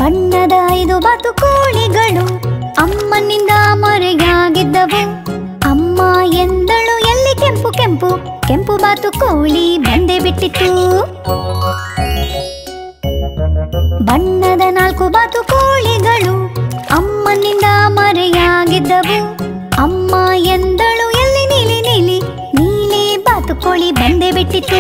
ಬಣ್ಣದ 5 ಬಾತುಕೋಳಿಗಳು ಅಮ್ಮನಿಂದ ಮರೆಯಾಗಿದ್ದವು. ಅಮ್ಮ ಎಂದಳು ಎಲ್ಲಿ ಕೆಂಪು ಕೆಂಪು ಕೆಂಪು ಬಾತುಕೋಳಿ ಬಂದೇ ಬಿಟ್ಟಿತು. ಬಣ್ಣದ 4 ಬಾತುಕೋಳಿಗಳು ಅಮ್ಮನಿಂದ ಮರೆಯಾಗಿದ್ದವು. ಅಮ್ಮ ಎಂದಳು ಎಲ್ಲಿ ನೀಲಿ ನೀಲಿ ನೀಲಿ ಬಾತುಕೋಳಿ ಬಂದೇ ಬಿಟ್ಟಿತು.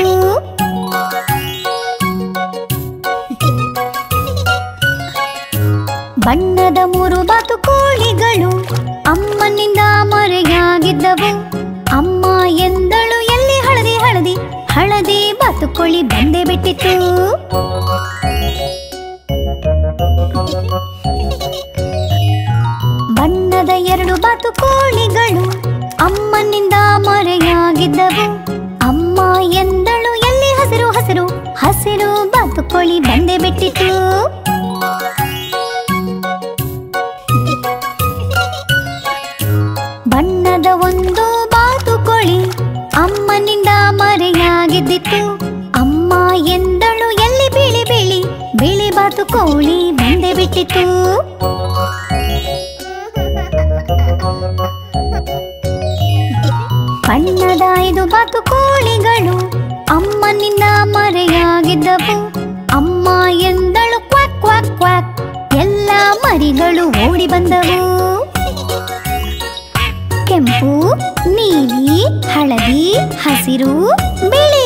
ಬಣ್ಣದ 3 ಬಾತುಕೋಳಿಗಳು ಅಮ್ಮನಿಂದ ಮರೆಯಾಗಿದ್ದವು. ಅಮ್ಮ ಎಂದಳು ಎಲ್ಲಿ ಹಳದಿ ಹಳದಿ ಹಳದಿ ಬಾತುಕೋಳಿ ಬಂದೇ ಬಿಟ್ಟಿತು. ಬಣ್ಣದ 2 ಬಾತುಕೋಳಿಗಳು ಅಮ್ಮನಿಂದ ಮರೆಯಾಗಿದ್ದವು. ಅಮ್ಮ ಎಂದಳು ಎಲ್ಲಿ ಹಸಿರು ಹಸಿರು ಹಸಿರು ಬಾತುಕೋಳಿ ಬಂದೇ ಬಿಟ್ಟಿತು. ಬಣ್ಣದ 1 ಬಾತುಕೋಳಿ ಅಮ್ಮನಿಂದ ಮರೆಯಾಗಿದ್ದಿತು. ಅಮ್ಮ ಎಂದಳು ಎಲ್ಲಿ ಬಿಳಿ ಬಿಳಿ ಬಿಳಿ ಬಾತುಕೋಳಿ ಬಂದೇ ಬಿಟ್ಟಿತು. ಬಣ್ಣದ 5 ಬಾತುಕೋಳಿಗಳು ಅಮ್ಮನಿಂದ ಮರೆಯಾಗಿದ್ದವು. ಅಮ್ಮ ಎಂದಳು ಕ್ವಾಕ್ ಕ್ವಾಕ್ ಕ್ವಾಕ್ ಎಲ್ಲ ಮರಿಗಳು ಓಡಿ ಬಂದವು. ಕೆಂಪು ನೀಲಿ ಹಳದಿ ಹಸಿರು ಬಿಳಿ